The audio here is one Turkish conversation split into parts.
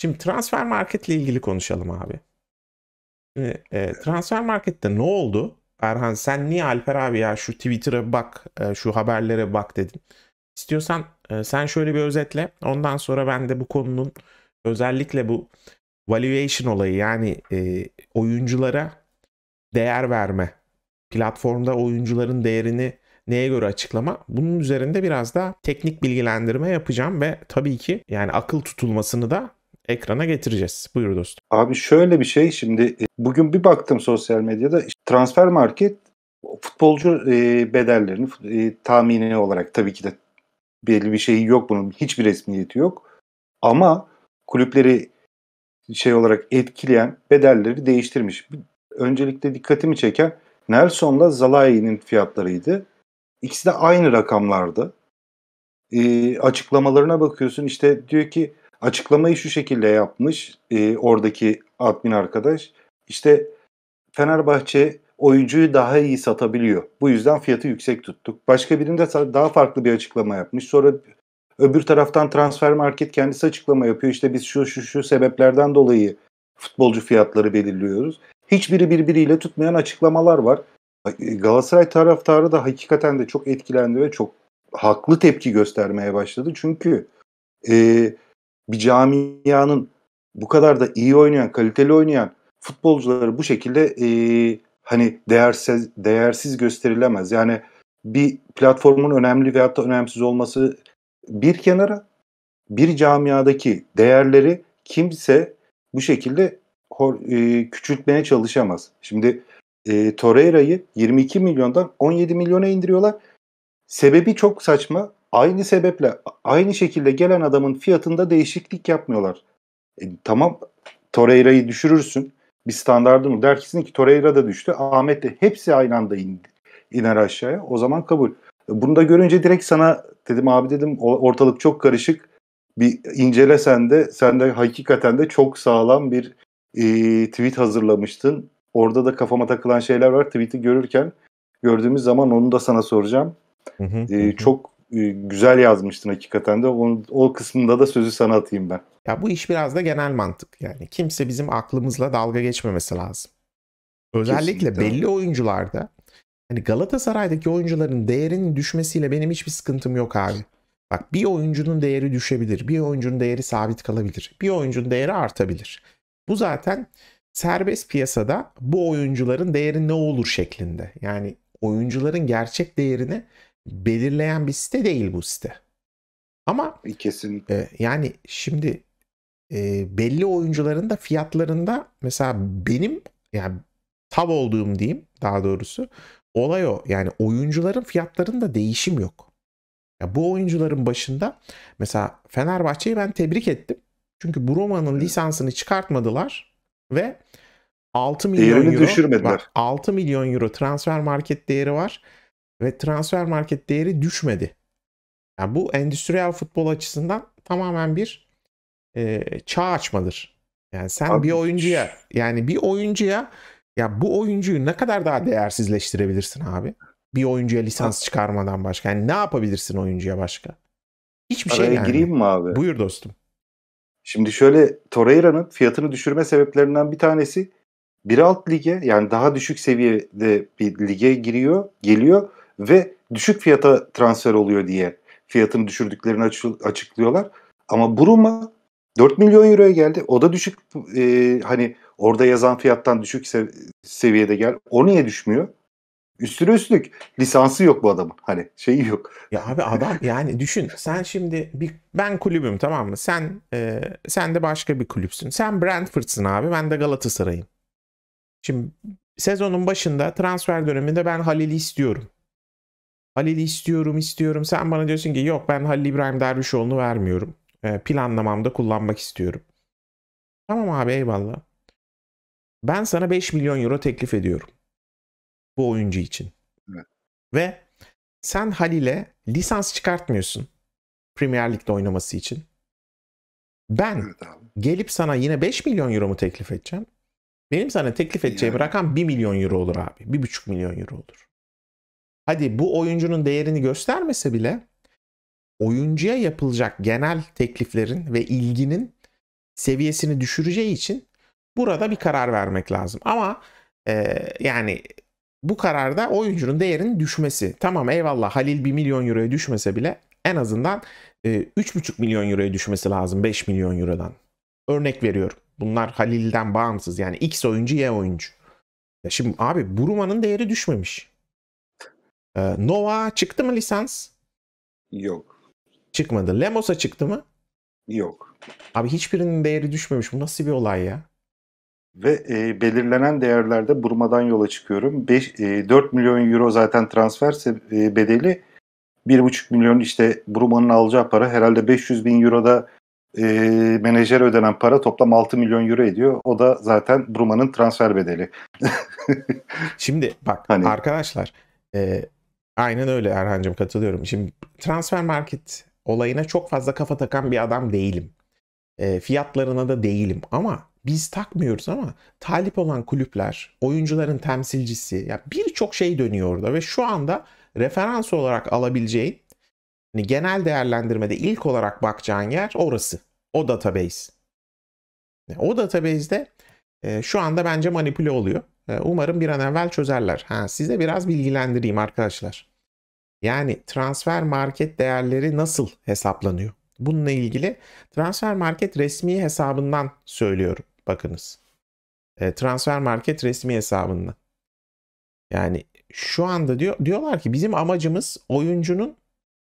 Şimdi transfer marketle ilgili konuşalım abi. Şimdi, transfer markette ne oldu? Erhan sen niye Alper abi ya şu Twitter'a bak, şu haberlere bak dedin. İstiyorsan sen şöyle bir özetle. Ondan sonra ben de bu konunun özellikle bu valuation olayı yani oyunculara değer verme. Platformda oyuncuların değerini neye göre açıklama? Bunun üzerinde biraz da teknik bilgilendirme yapacağım ve tabii ki yani akıl tutulmasını da ekrana getireceğiz. Buyur dostum. Abi şöyle bir şey şimdi bugün bir baktım sosyal medyada işte transfer market futbolcu bedellerini tahmini olarak tabii ki de belli bir şeyi yok bunun hiçbir resmiyeti yok ama kulüpleri şey olarak etkileyen bedelleri değiştirmiş. Öncelikle dikkatimi çeken Nelson'la Zalai'nin fiyatlarıydı. İkisi de aynı rakamlardı. Açıklamalarına bakıyorsun işte diyor ki açıklamayı şu şekilde yapmış oradaki admin arkadaş. İşte Fenerbahçe oyuncuyu daha iyi satabiliyor. Bu yüzden fiyatı yüksek tuttuk. Başka birinde daha farklı bir açıklama yapmış. Sonra öbür taraftan transfer market kendisi açıklama yapıyor. İşte biz şu sebeplerden dolayı futbolcu fiyatları belirliyoruz. Hiçbiri birbiriyle tutmayan açıklamalar var. Galatasaray taraftarı da hakikaten de çok etkilendi ve çok haklı tepki göstermeye başladı. Çünkü bir camianın bu kadar da iyi oynayan, kaliteli oynayan futbolcuları bu şekilde hani değersiz gösterilemez. Yani bir platformun önemli veyahut da önemsiz olması bir kenara, bir camiadaki değerleri kimse bu şekilde küçültmeye çalışamaz. Şimdi Torreira'yı 22 milyondan 17 milyona indiriyorlar. Sebebi çok saçma. Aynı sebeple aynı şekilde gelen adamın fiyatında değişiklik yapmıyorlar. Tamam Torreira'yı düşürürsün. Bir standardı mı? Dersin ki Torreira da düştü. Ahmet de hepsi aynı anda iner aşağıya. O zaman kabul. Bunu da görünce direkt sana dedim abi dedim ortalık çok karışık. Bir incele sen de hakikaten de çok sağlam bir tweet hazırlamıştın. Orada da kafama takılan şeyler var. Tweet'i gördüğümüz zaman onu da sana soracağım. Çok güzel yazmıştın hakikaten de. O kısmında da sözü sana atayım ben. Ya bu iş biraz da genel mantık. Yani kimse bizim aklımızla dalga geçmemesi lazım. Özellikle Kesinlikle belli abi. oyuncularda hani Galatasaray'daki oyuncuların değerinin düşmesiyle benim hiçbir sıkıntım yok abi. Bak bir oyuncunun değeri düşebilir. Bir oyuncunun değeri sabit kalabilir. Bir oyuncunun değeri artabilir. Bu zaten serbest piyasada bu oyuncuların değeri ne olur şeklinde. Yani oyuncuların gerçek değerini belirleyen bir site değil bu site. Ama Kesinlikle. yani şimdi belli oyuncuların da fiyatlarında mesela benim yani tav olduğum diyeyim daha doğrusu olay o. Yani oyuncuların fiyatlarında değişim yok. Ya bu oyuncuların başında mesela Fenerbahçe'yi ben tebrik ettim. Çünkü Bruma'nın lisansını çıkartmadılar ve 6 milyon Değerini euro düşürmediler. bak 6 milyon euro transfer market değeri var ve transfer market değeri düşmedi. Yani bu endüstriyel futbol açısından tamamen bir çağ açmadır. Yani sen bir Abi oyuncuya yani bir oyuncuya ya bu oyuncuyu ne kadar daha değersizleştirebilirsin abi? Bir oyuncuya lisans çıkarmadan başka. Yani ne yapabilirsin oyuncuya başka? Hiçbir şey araya yani. gireyim mi abi? Buyur dostum. Şimdi şöyle Torreira'nın fiyatını düşürme sebeplerinden bir tanesi bir alt lige yani daha düşük seviyede bir lige geliyor ve düşük fiyata transfer oluyor diye fiyatını düşürdüklerini açıklıyorlar. Ama Bruma 4 milyon euroya geldi. O da düşük hani orada yazan fiyattan düşük seviyede gel. O niye düşmüyor? Üstüne üstlük lisansı yok bu adamın. Hani şeyi yok. Ya abi adam yani düşün sen şimdi ben kulübüm tamam mı? Sen de başka bir kulüpsün. Sen Brentford'sın abi ben de Galatasaray'ım. Şimdi sezonun başında transfer döneminde ben Halil'i istiyorum. Halil'i istiyorum. Sen bana diyorsun ki yok ben Halil İbrahim Dervişoğlu'nu vermiyorum. Planlamamda kullanmak istiyorum. Tamam abi eyvallah. Ben sana 5 milyon euro teklif ediyorum. Bu oyuncu için. Evet, Ve sen Halil'e lisans çıkartmıyorsun. Premier Lig'de oynaması için. Ben evet abi. gelip sana yine 5 milyon euro mu teklif edeceğim? Benim sana teklif edeceğim Yani rakam 1 milyon euro olur abi. 1,5 milyon euro olur. Hadi bu oyuncunun değerini göstermese bile oyuncuya yapılacak genel tekliflerin ve ilginin seviyesini düşüreceği için burada bir karar vermek lazım. Ama yani bu kararda oyuncunun değerinin düşmesi. Tamam eyvallah, Halil 1 milyon euroya düşmese bile en azından 3,5 milyon euroya düşmesi lazım 5 milyon eurodan. Örnek veriyorum. Bunlar Halil'den bağımsız, yani X oyuncu Y oyuncu. Ya şimdi abi Bruma'nın değeri düşmemiş. Nova çıktı mı lisans? Yok. Çıkmadı. Lemos'a çıktı mı? Yok. Abi hiçbirinin değeri düşmemiş. Bu nasıl bir olay ya? Ve belirlenen değerlerde Bruma'dan yola çıkıyorum. 4 milyon euro zaten transfer bedeli. 1,5 milyon işte Bruma'nın alacağı para. Herhalde 500 bin euro da menajere ödenen para, toplam 6 milyon euro ediyor. O da zaten Bruma'nın transfer bedeli. Şimdi bak hani arkadaşlar, aynen öyle Erhan'cığım, katılıyorum. Şimdi transfer market olayına çok fazla kafa takan bir adam değilim. Fiyatlarına da değilim ama biz takmıyoruz, ama talip olan kulüpler, oyuncuların temsilcisi, ya birçok şey dönüyor orada ve şu anda referans olarak alabileceğin, hani genel değerlendirmede ilk olarak bakacağın yer orası. O database. O database'de şu anda bence manipüle oluyor. Umarım bir an evvel çözerler. Size biraz bilgilendireyim arkadaşlar. Yani transfer market değerleri nasıl hesaplanıyor? Bununla ilgili transfer market resmi hesabından söylüyorum. Bakınız. Transfer market resmi hesabından. Yani şu anda diyorlar ki bizim amacımız oyuncunun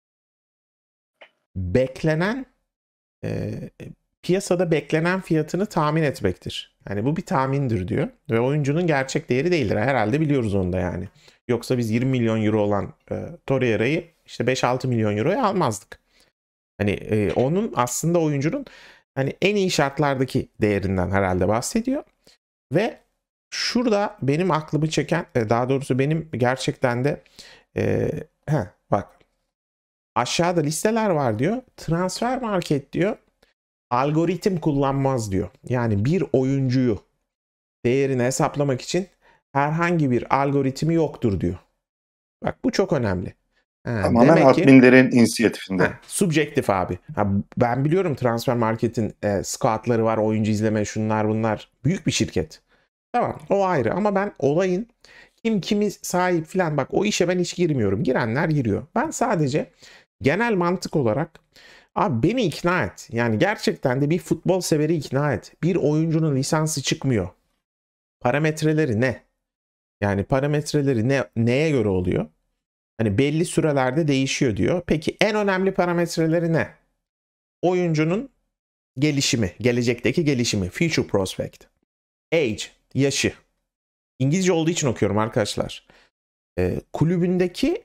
beklenen piyasada beklenen fiyatını tahmin etmektir. Yani bu bir tahmindir diyor. Ve oyuncunun gerçek değeri değildir. Herhalde biliyoruz onu da yani. Yoksa biz 20 milyon euro olan Torreira'yı işte 5-6 milyon euroya almazdık. Hani onun aslında oyuncunun hani en iyi şartlardaki değerinden herhalde bahsediyor. Ve şurada benim aklımı çeken, daha doğrusu benim gerçekten de bak aşağıda listeler var diyor. Transfer market diyor, algoritm kullanmaz diyor. Yani bir oyuncuyu değerini hesaplamak için herhangi bir algoritmi yoktur diyor. Bak bu çok önemli. tamamen Demek ki adminlerin inisiyatifinde. Subjektif abi. Ben biliyorum transfer marketin scoutları var, oyuncu izleme, şunlar bunlar. Büyük bir şirket. Tamam, o ayrı, ama ben olayın kimi sahip falan, bak o işe ben hiç girmiyorum. Girenler giriyor. Ben sadece genel mantık olarak abi beni ikna et. Yani gerçekten de bir futbol severi ikna et. Bir oyuncunun lisansı çıkmıyor. Parametreleri ne? Yani parametreleri neye göre oluyor? Hani belli sürelerde değişiyor diyor. Peki en önemli parametreleri ne? Oyuncunun gelişimi, gelecekteki gelişimi, future prospect. Age, yaşı. İngilizce olduğu için okuyorum arkadaşlar. Kulübündeki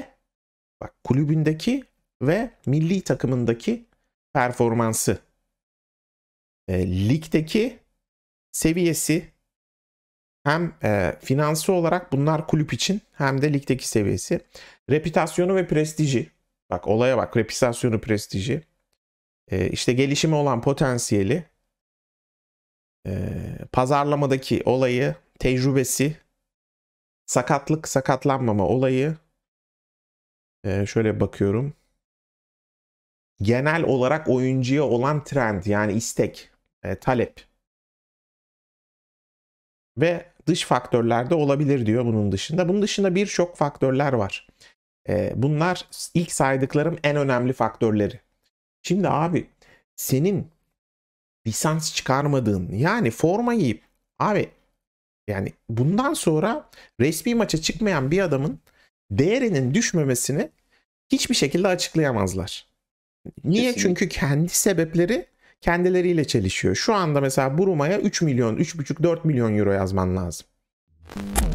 ve milli takımındaki performansı. Ligdeki seviyesi, hem finansı olarak bunlar kulüp için, hem de ligdeki seviyesi. Reputasyonu ve prestiji. Bak olaya bak, reputasyonu, prestiji. İşte gelişimi olan potansiyeli. Pazarlamadaki olayı, tecrübesi. Sakatlık, sakatlanmama olayı. Şöyle bakıyorum. Genel olarak oyuncuya olan trend, yani istek, talep. Ve dış faktörler de olabilir diyor bunun dışında. Bunun dışında birçok faktörler var. Bunlar ilk saydıklarım en önemli faktörleri. Şimdi abi senin lisans çıkarmadığın, yani forma giyip abi, yani bundan sonra resmi maça çıkmayan bir adamın değerinin düşmemesini hiçbir şekilde açıklayamazlar. Niye? Kesinlikle. Çünkü kendi sebepleri kendileriyle çelişiyor. Şu anda mesela Bruma'ya 3 milyon, 3,5-4 milyon euro yazman lazım.